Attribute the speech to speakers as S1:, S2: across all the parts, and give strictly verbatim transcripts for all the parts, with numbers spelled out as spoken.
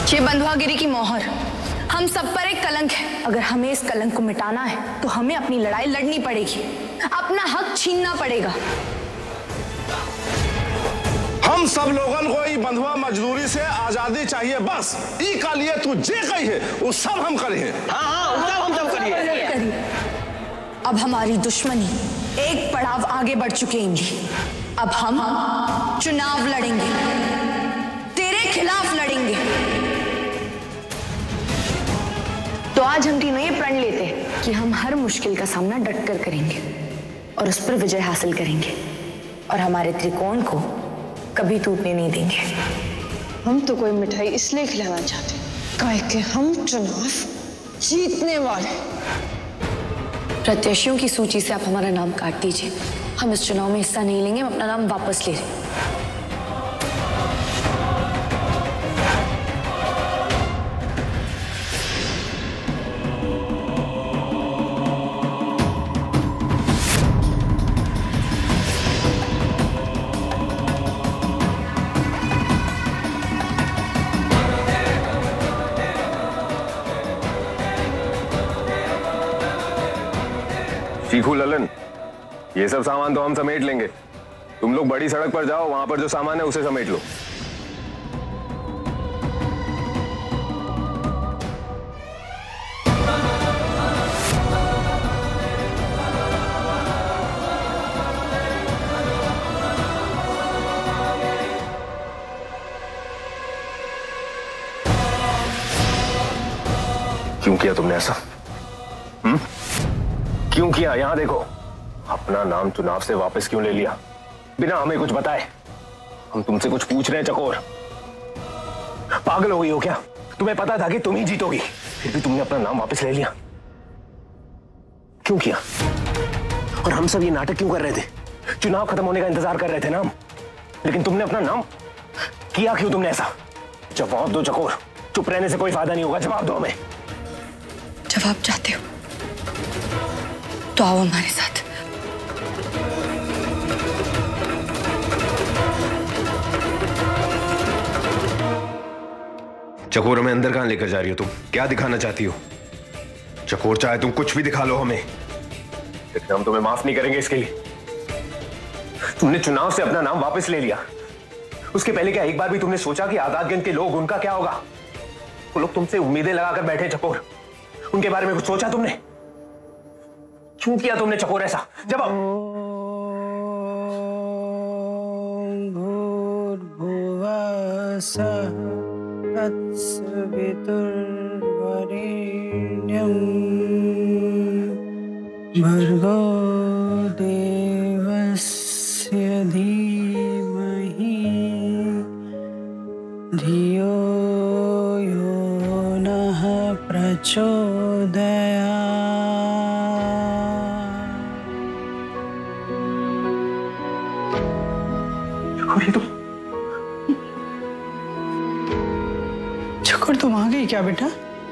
S1: ये बंधुआगिरी की मोहर हम सब पर एक कलंक है। अगर हमें इस कलंक को मिटाना है तो हमें अपनी लड़ाई लड़नी पड़ेगी, अपना हक छीनना पड़ेगा।
S2: हम सब लोगन को ये बंधुआ मजदूरी से आजादी चाहिए बस। ई का लिए तू जे कही है वो सब हम करे हैं।
S3: हाँ हाँ सब हम सब करिए।
S1: अब हमारी दुश्मनी एक पड़ाव आगे बढ़ चुके हैं। अब हम चुनाव लड़ेंगे, तेरे खिलाफ लड़ेंगे। तो आज हम तीनों ये प्रण लेते हैं कि हम हर मुश्किल का सामना डट कर करेंगे और उस पर विजय हासिल करेंगे और हमारे त्रिकोण को कभी टूटने नहीं देंगे।
S4: हम तो कोई मिठाई इसलिए खिलाना चाहते हैं कि हम चुनाव जीतने वाले।
S1: प्रत्याशियों की सूची से आप हमारा नाम काट दीजिए। हम इस चुनाव में हिस्सा नहीं लेंगे, हम अपना नाम वापस ले रहे हैं।
S5: चीकू ललन, ये सब सामान तो हम समेट लेंगे। तुम लोग बड़ी सड़क पर जाओ, वहां पर जो सामान है उसे समेट लो। क्यों किया तुमने ऐसा? हम्म? क्यों किया? यहां देखो, अपना नाम चुनाव से वापस क्यों ले लिया बिना हमें कुछ बताए? हम तुमसे कुछ पूछ रहे हैं चकोर। पागल हो गई हो क्या? तुम्हें पता था कि तुम ही जीतोगी, फिर भी तुमने अपना नाम वापस ले लिया। क्यों किया? और हम सब ये नाटक क्यों कर रहे थे? चुनाव खत्म होने का इंतजार कर रहे थे ना हम, लेकिन तुमने अपना नाम किया क्यों? तुमने ऐसा? जवाब दो चकोर, चुप रहने से कोई फायदा नहीं होगा, जवाब दो हमें।
S1: जवाब चाहते हो तो आओ हमारे साथ।
S5: चकोर, हमें अंदर कहां लेकर जा रही हो तुम? क्या दिखाना चाहती हो? चकोर, चाहे तुम कुछ भी दिखा लो हमें, लेकिन हम तुम्हें माफ नहीं करेंगे इसके लिए। तुमने चुनाव से अपना नाम वापस ले लिया, उसके पहले क्या एक बार भी तुमने सोचा कि आजादगंज के लोग, उनका क्या होगा? वो लोग तुमसे उम्मीदें लगाकर बैठे चकोर, उनके बारे में कुछ सोचा तुमने? क्यों किया तुमने चकोर ऐसा? जवाब।
S6: भर्गो देवस्य धीमहि धियो यो नः प्रचोदयात्। चकोर, तुम आ गई क्या बेटा?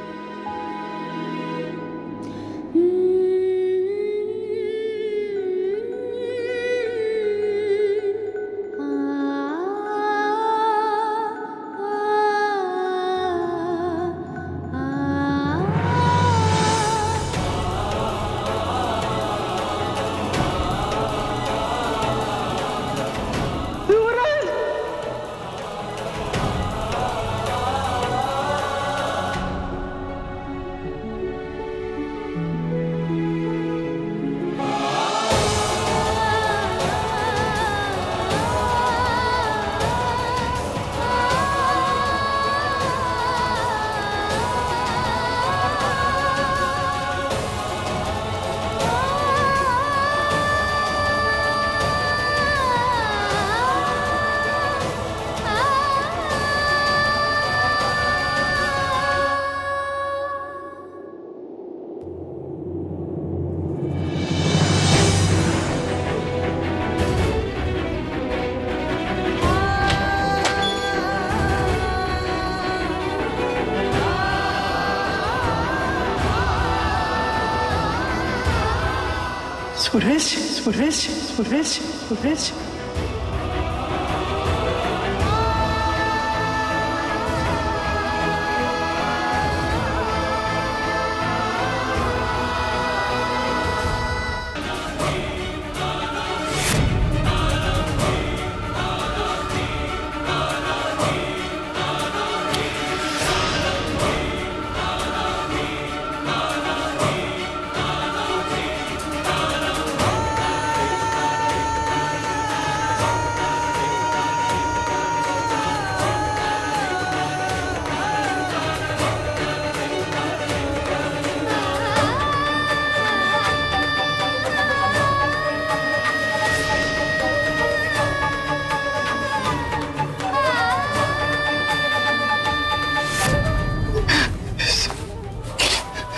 S6: सूरज, सूरज, सूरज, सूरज।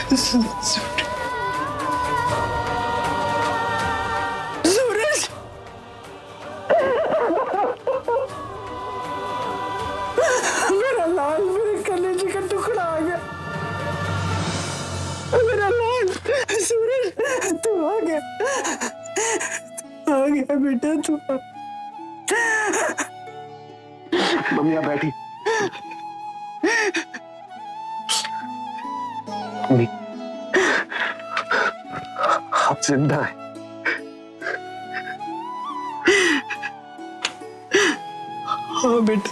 S6: सूरज, मेरा लाल, मेरे कलेजे का टुकड़ा आ गया। मेरा लाल सूरज, तू आ गया, तू आ गया बेटा, तू आ।
S5: मम्मी आप बैठी। मम्मी आप जिंदा हैं।
S6: हाँ बेटा,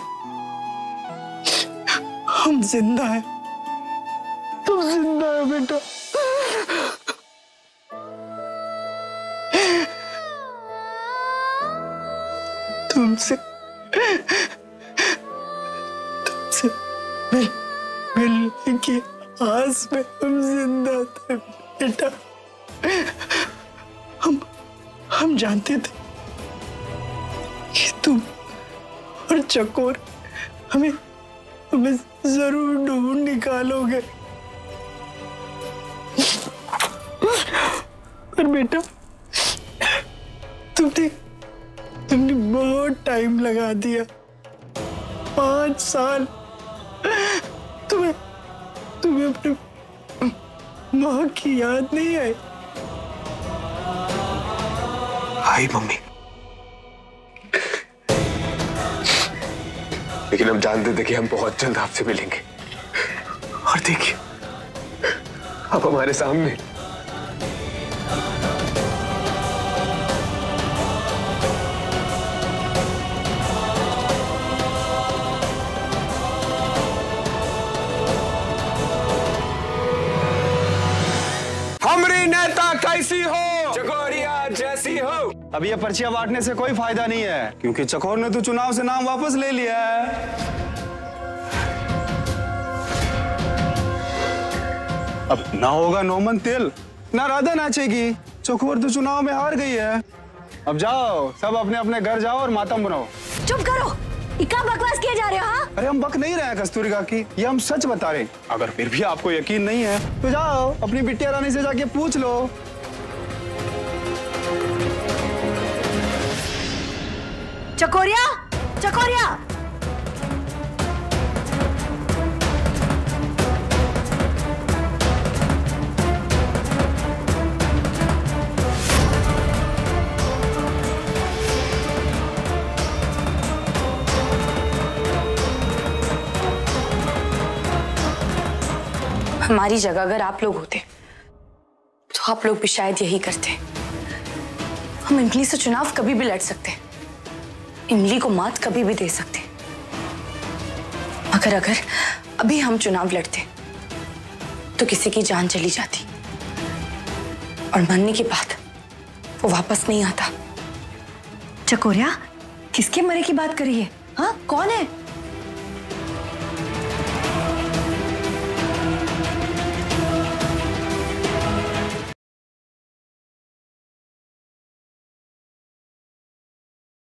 S6: हम जिंदा हैं, तुम जिंदा है बेटा। तुमसे तुमसे मिल मिलने की आस में हम जिंदा थे बेटा। हम हम जानते थे कि तुम और चकोर हमें हमें जरूर ढूंढ निकालोगे। पर बेटा तुमने तुमने बहुत टाइम लगा दिया, पांच साल। तुम्हें तुम्हें अपने माँ की याद नहीं आई?
S5: आई मम्मी, लेकिन हम जानते थे कि हम बहुत जल्द आपसे मिलेंगे। और देखिए अब हमारे सामने।
S7: हमारी नेता कैसी हो,
S5: चकोरिया जैसी हो।
S7: अब ये पर्चियां बांटने से कोई फायदा नहीं है, क्योंकि चकोर ने तो चुनाव से नाम वापस ले लिया है। अब ना होगा नौमन तेल, ना राधा नाचेगी। चकोर तो चुनाव में हार गई है। अब जाओ, सब अपने अपने घर जाओ और मातम बनाओ।
S1: चुप करो, क्या बकवास किए जा रहे हो? हाँ,
S7: अरे हम बक नहीं रहे हैं कस्तूरी काकी, ये हम सच बता रहे हैं। अगर फिर भी आपको यकीन नहीं है तो जाओ अपनी बिटिया रानी से जाके पूछ लो।
S1: चकोरिया, चकोरिया, हमारी जगह अगर आप लोग होते तो आप लोग भी शायद यही करते। हम इमली से चुनाव कभी भी लड़ सकते, इमली को मात कभी भी दे सकते, मगर अगर अभी हम चुनाव लड़ते तो किसी की जान चली जाती और मरने के बाद वो वापस नहीं आता।
S8: चकोरिया, किसके मरे की बात करी है? हाँ, कौन है?